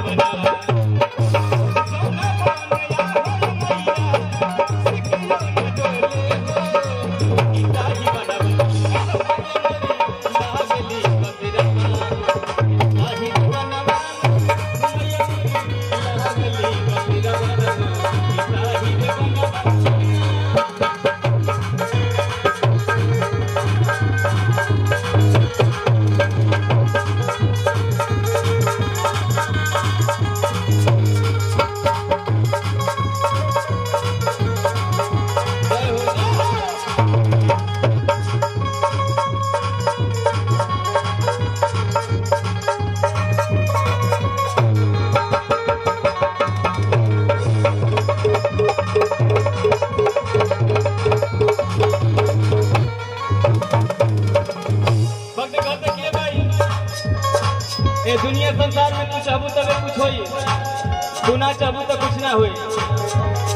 दुनिया संसार में कुछ चाहबू तबे कुछ होई, तू ना चाहबू तो कुछ ना होई।